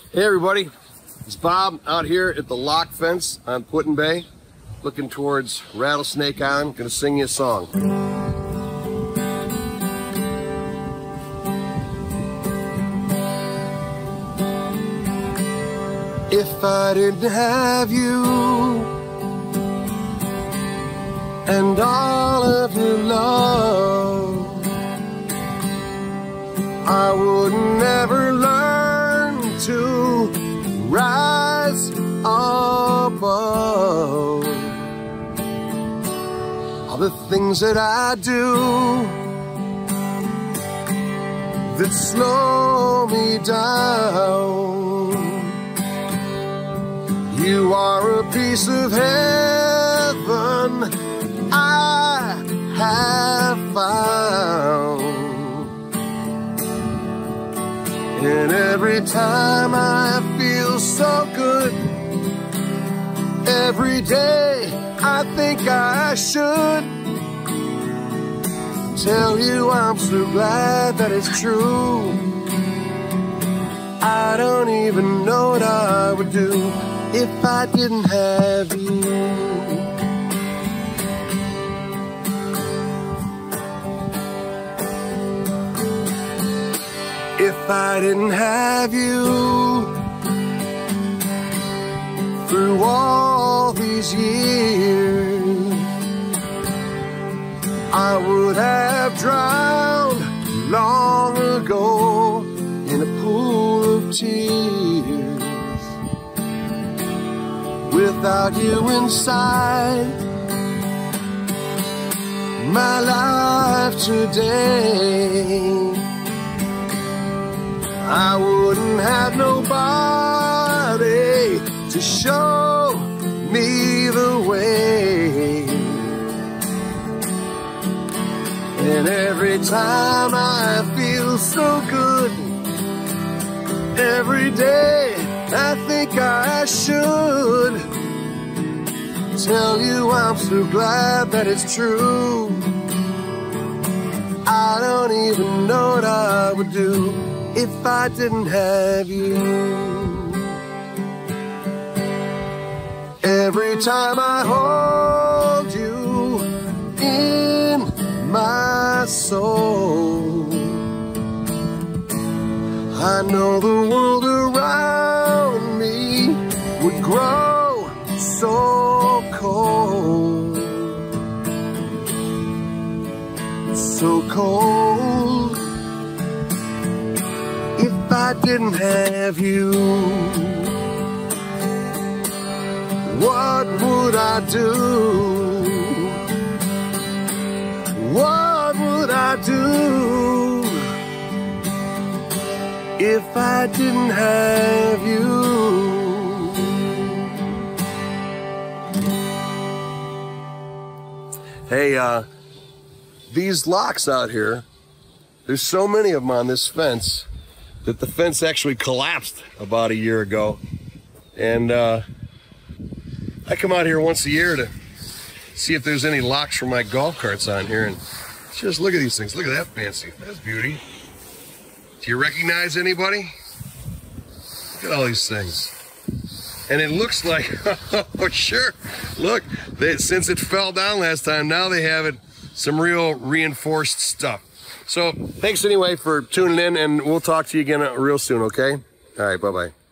Hey everybody, it's Bob out here at the lock fence on Putin Bay, looking towards Rattlesnake Island. Gonna sing you a song. If I didn't have you and all of your love, I would never learn to rise above all the things that I do that slow me down. You are a piece of heaven I have found. And every time I feel so good, every day I think I should tell you I'm so glad that it's true. I don't even know what I would do if I didn't have you. If I didn't have you through all these years, I would have drowned long ago in a pool of tears. Without you inside my life today, I wouldn't have nobody to show me the way. And every time I feel so good, every day I think I should tell you I'm so glad that it's true. I don't even know what I would do if I didn't have you. Every time I hold you in my soul, I know the world around me would grow so cold, so cold. If I didn't have you, what would I do? What would I do if I didn't have you? Hey, these locks out here, there's so many of them on this fence that the fence actually collapsed about a year ago. And I come out here once a year to see if there's any locks for my golf carts on here. And just look at these things. Look at that fancy. That's beauty. Do you recognize anybody? Look at all these things. And it looks like, oh sure, look, since it fell down last time, now they have it some real reinforced stuff. So thanks anyway for tuning in, and we'll talk to you again real soon, okay? All right, bye-bye.